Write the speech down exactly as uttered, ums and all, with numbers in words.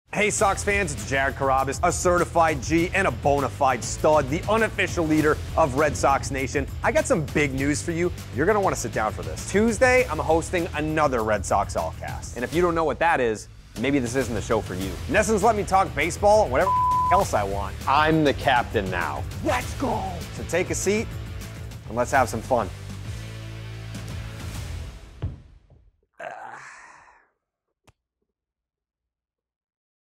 Hey Sox fans, it's Jared Carrabis, a certified G and a bona fide stud, the unofficial leader of Red Sox Nation. I got some big news for you. You're gonna wanna sit down for this. Tuesday, I'm hosting another Red Sox Allcast. And if you don't know what that is, maybe this isn't the show for you. N E S N's let me talk baseball, whatever else I want. I'm the captain now. Let's go! So take a seat and let's have some fun.